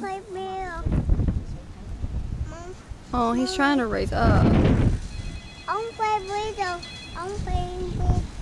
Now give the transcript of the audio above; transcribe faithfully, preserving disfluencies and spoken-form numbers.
play Bill. Mom. Oh, he's trying to raise up. I want to play Bill. I want to play Bill.